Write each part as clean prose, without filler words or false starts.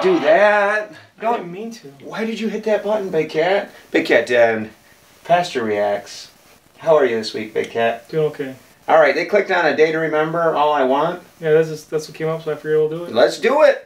do that. I didn't mean to. Why did you hit that button, Big Cat? Big Cat, Pastor reacts. How are you this week, Big Cat? Doing okay. All right, they clicked on a day to remember. All I want. Yeah, that's what came up, so I figured we'll do it. Let's do it.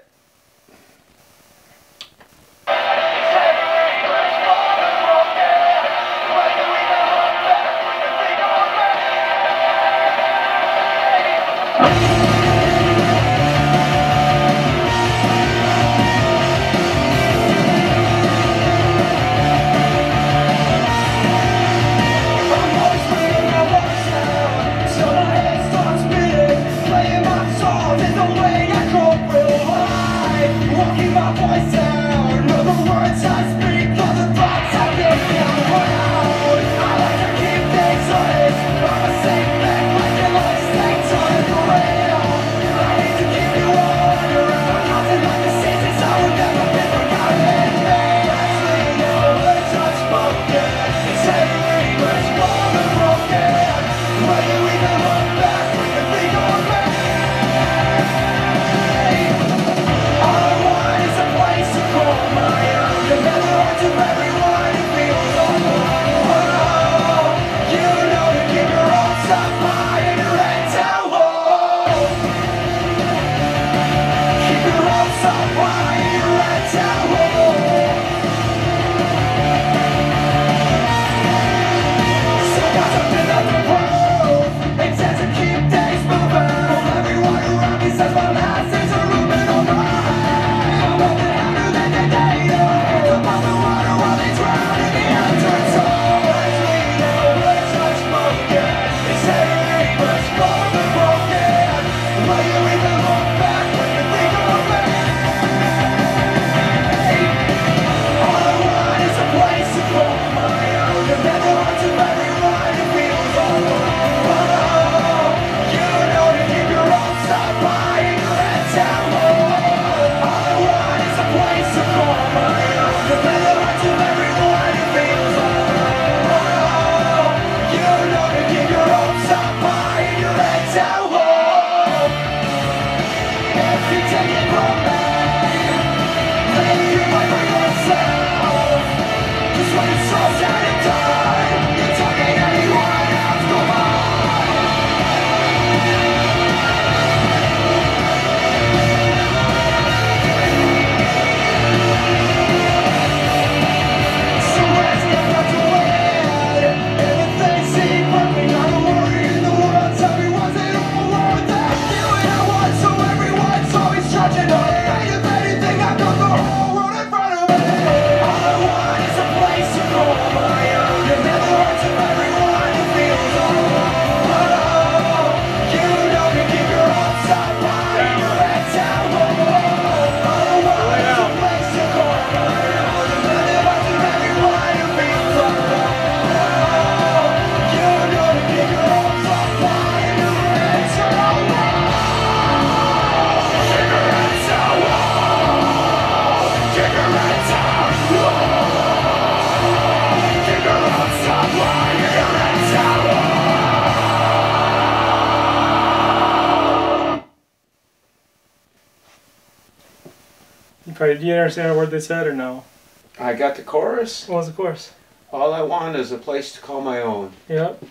Do you understand a word they said or no? I got the chorus. What was the chorus? All I want is a place to call my own. Yep.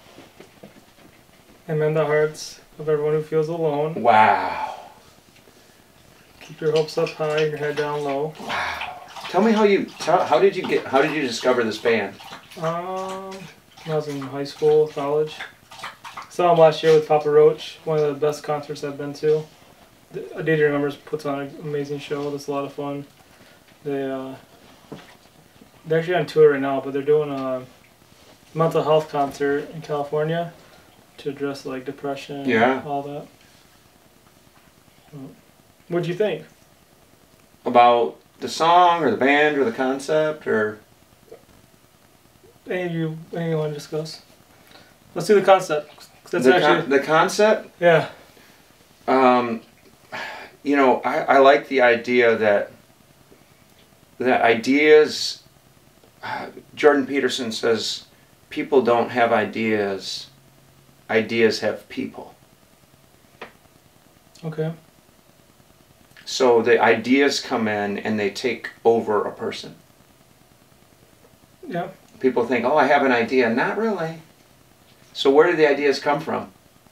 And mend the hearts of everyone who feels alone. Wow. Keep your hopes up high, your head down low. Wow. Tell me how did you discover this band? When I was in high school, college. Saw them last year with Papa Roach, one of the best concerts I've been to. A Day to Remember puts on an amazing show. That's a lot of fun. They're actually on tour right now, but they're doing a mental health concert in California to address like depression and all that. What'd you think? About the song or the band or the concept or? Anything you want to discuss? Let's do the concept. That's the concept? Yeah. You know, I like the idea that ideas, Jordan Peterson says, people don't have ideas, ideas have people. Okay. So the ideas come in and they take over a person. Yeah. People think, oh, I have an idea. Not really. So where do the ideas come from?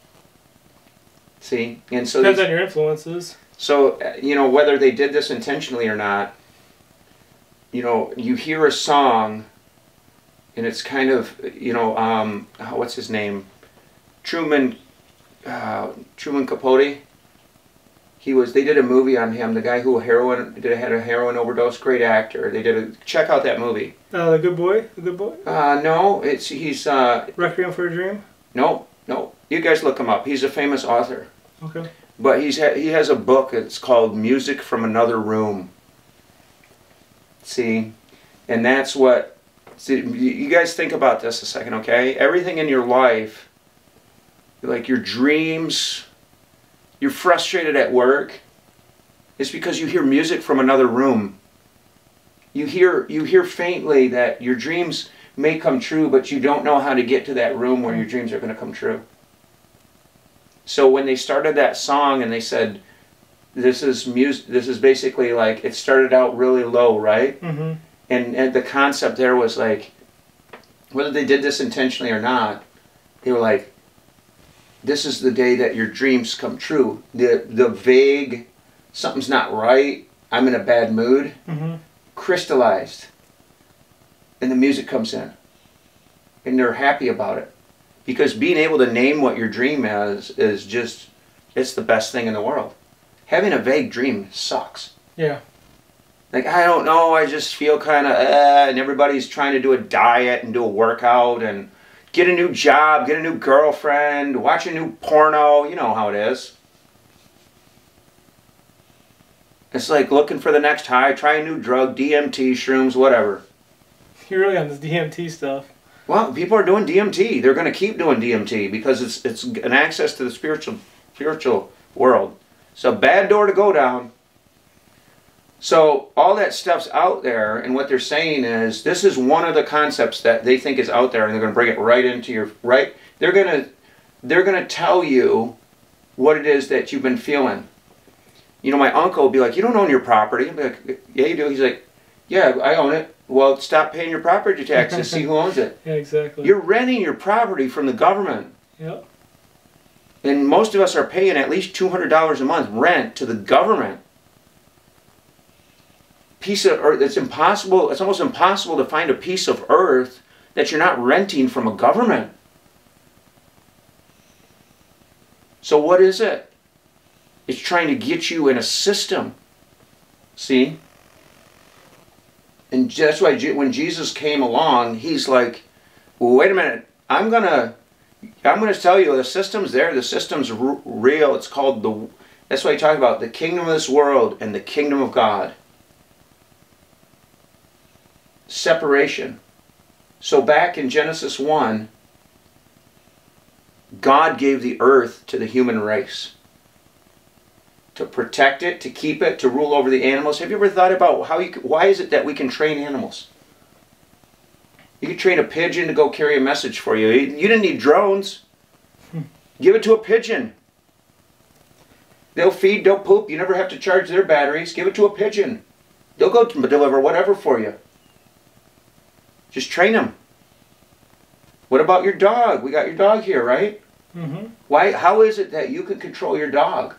See? And so depends on your influences. So, whether they did this intentionally or not, you hear a song and it's kind of, what's his name? Truman Capote. They did a movie on him, the guy who had a heroin overdose, great actor. Check out that movie. The Good Boy? The Good Boy? No, he's... Requiem for a Dream? No. You guys look him up. He's a famous author. Okay. But he has a book, it's called Music from Another Room. See? And that's what... See, you guys think about this a second, okay? Everything in your life, like your dreams, you're frustrated at work, it's because you hear music from another room. You hear faintly that your dreams may come true, but you don't know how to get to that room where your dreams are going to come true. So when they started that song and they said, this is basically like, it started out really low, right? Mm-hmm. And the concept there was like, whether they did this intentionally or not, they were like, this is the day that your dreams come true. The vague, something's not right, I'm in a bad mood, mm-hmm. crystallized. And the music comes in. And they're happy about it. Because being able to name what your dream is just, it's the best thing in the world. Having a vague dream sucks. Yeah. Like, I don't know, I just feel kind of, and everybody's trying to do a diet and do a workout and get a new job, get a new girlfriend, watch a new porno, you know how it is. It's like looking for the next high, try a new drug, DMT, shrooms, whatever. You're really on this DMT stuff. Well, people are doing DMT. They're going to keep doing DMT because it's an access to the spiritual world. It's a bad door to go down. So all that stuff's out there, and what they're saying is this is one of the concepts that they think is out there, and they're going to bring it right into your right. They're going to tell you what it is that you've been feeling. My uncle will be like, "You don't own your property." I'll be like, "Yeah, you do." He's like, "Yeah, I own it." Well, stop paying your property taxes. See who owns it. Yeah, exactly. You're renting your property from the government. Yep. And most of us are paying at least $200 a month rent to the government. Piece of earth, it's impossible. It's almost impossible to find a piece of earth that you're not renting from a government. So what is it? It's trying to get you in a system. See? And that's why when Jesus came along, he's like, well, wait a minute, I'm gonna tell you the system's there, the system's real. It's called that's why he talked about the kingdom of this world and the kingdom of God. Separation. So back in Genesis 1, God gave the earth to the human race. To protect it, to keep it, to rule over the animals. Have you ever thought about why is it that we can train animals? You could train a pigeon to go carry a message for you. You didn't need drones. Give it to a pigeon. They'll feed, they'll poop. You never have to charge their batteries. Give it to a pigeon. They'll go deliver whatever for you. Just train them. What about your dog? We got your dog here, right? Mm-hmm. How is it that you can control your dog?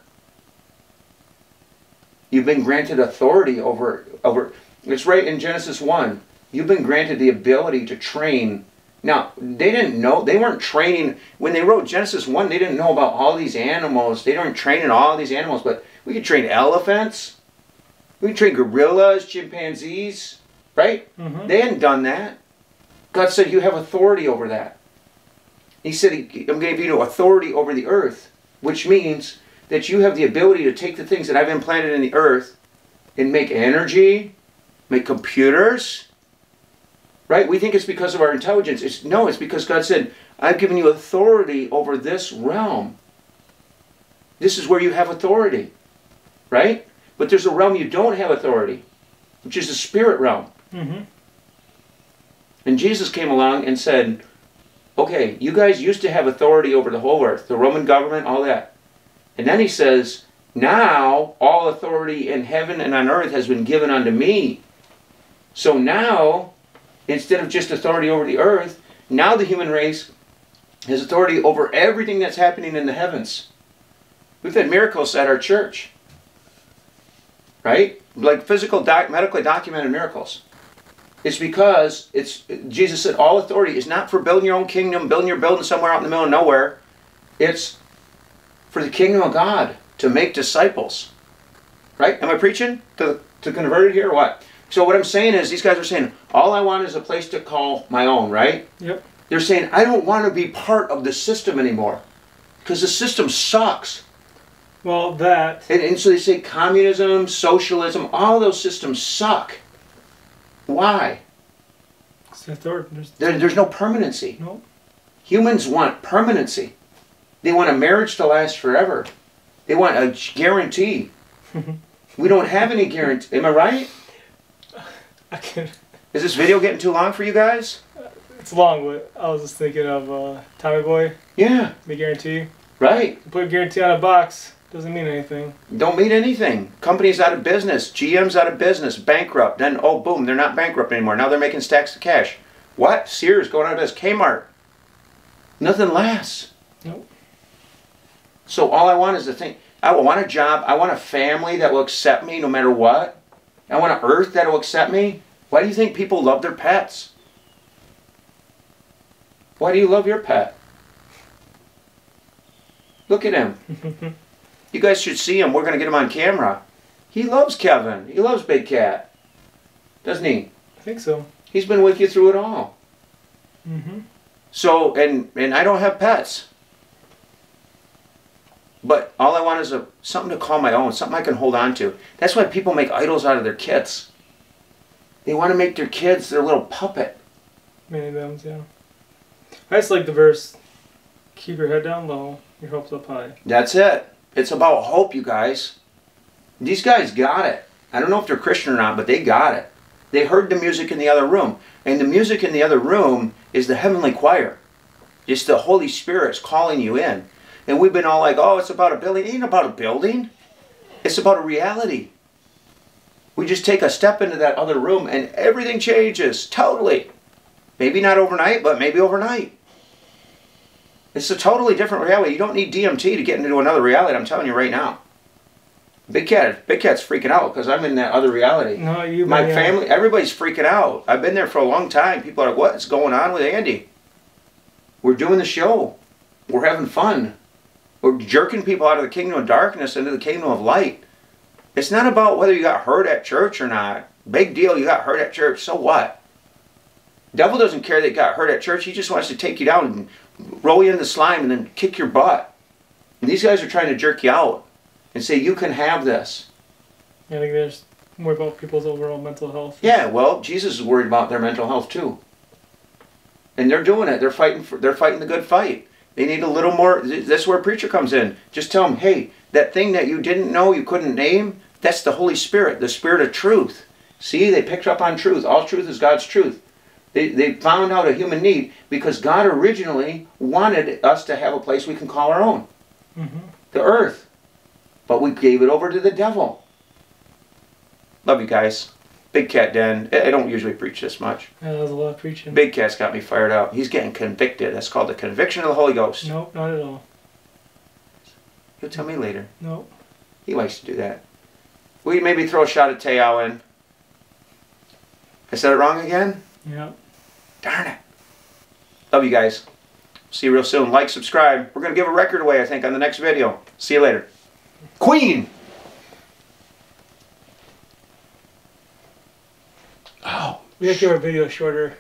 You've been granted authority over. It's right in Genesis 1. You've been granted the ability to train. Now, they didn't know. They weren't training. When they wrote Genesis 1, they didn't know about all these animals. They weren't training all these animals. But we could train elephants. We could train gorillas, chimpanzees. Right? Mm-hmm. They hadn't done that. God said, you have authority over that. He said, I'm going to give you authority over the earth. Which means that you have the ability to take the things that I've implanted in the earth and make energy, make computers, right? We think it's because of our intelligence. No, it's because God said, I've given you authority over this realm. This is where you have authority, right? But there's a realm you don't have authority, which is the spirit realm. Mm-hmm. And Jesus came along and said, okay, you guys used to have authority over the whole earth, the Roman government, all that. And then he says, Now, all authority in heaven and on earth has been given unto me. So now, instead of just authority over the earth, now the human race has authority over everything that's happening in the heavens. We've had miracles at our church. Right? Like physical, medically documented miracles. It's because Jesus said all authority is not for building your own kingdom, building your building somewhere out in the middle of nowhere. It's for the kingdom of God, to make disciples. Right? Am I preaching to converted here or what? So what I'm saying is, these guys are saying, all I want is a place to call my own, right? Yep. They're saying, I don't want to be part of the system anymore. Because the system sucks. Well, that... And so they say communism, socialism, all those systems suck. Why? There's no permanency. No. Humans want permanency. They want a marriage to last forever. They want a guarantee. We don't have any guarantee. Am I right? Is this video getting too long for you guys? It's long, but I was just thinking of Tommy Boy. Yeah. The guarantee. Right. You put a guarantee on a box, doesn't mean anything. Don't mean anything. Company's out of business. GM's out of business. Bankrupt. Then, oh, boom, they're not bankrupt anymore. Now they're making stacks of cash. What? Sears going out of business. Kmart. Nothing lasts. Nope. So all I want is the thing. I want a job. I want a family that will accept me no matter what. I want an earth that will accept me. Why do you think people love their pets? Why do you love your pet? Look at him. You guys should see him. We're going to get him on camera. He loves Kevin. He loves Big Cat. Doesn't he? I think so. He's been with you through it all. Mm-hmm. So, and I don't have pets. But all I want is something to call my own, something I can hold on to. That's why people make idols out of their kids. They want to make their kids their little puppet. Many of them, yeah. I just like the verse, keep your head down low, your hopes up high. That's it. It's about hope, you guys. These guys got it. I don't know if they're Christian or not, but they got it. They heard the music in the other room. And the music in the other room is the heavenly choir. It's the Holy Spirit's calling you in. And we've been all like, oh, it's about a building. It ain't about a building. It's about a reality. We just take a step into that other room and everything changes. Totally. Maybe not overnight, but maybe overnight. It's a totally different reality. You don't need DMT to get into another reality, I'm telling you right now. Big Cat's freaking out because I'm in that other reality. No, you. My family, everybody's freaking out. I've been there for a long time. People are like, what's going on with Andy? We're doing the show. We're having fun. We're jerking people out of the kingdom of darkness into the kingdom of light. It's not about whether you got hurt at church or not. Big deal, you got hurt at church. So what? Devil doesn't care that you got hurt at church. He just wants to take you down and roll you in the slime and then kick your butt. And these guys are trying to jerk you out and say, you can have this. I think there's more about people's overall mental health. Yeah, well, Jesus is worried about their mental health too. And they're doing it. They're fighting the good fight. They need a little more. That's where a preacher comes in. Just tell them, hey, that thing that you didn't know, you couldn't name, that's the Holy Spirit, the Spirit of truth. See, they picked up on truth. All truth is God's truth. They found out a human need because God originally wanted us to have a place we can call our own. Mm-hmm. The earth. But we gave it over to the devil. Love you guys. Big Cat Den. I don't usually preach this much. Yeah, that was a lot of preaching. Big Cat's got me fired up. He's getting convicted. That's called the conviction of the Holy Ghost. Nope, not at all. He'll tell me later. Nope. He likes to do that. We maybe throw a shot at Teo in. I said it wrong again? Yeah. Darn it. Love you guys. See you real soon. Like, subscribe. We're going to give a record away, I think, on the next video. See you later. Queen! Oh. We gotta keep our video shorter.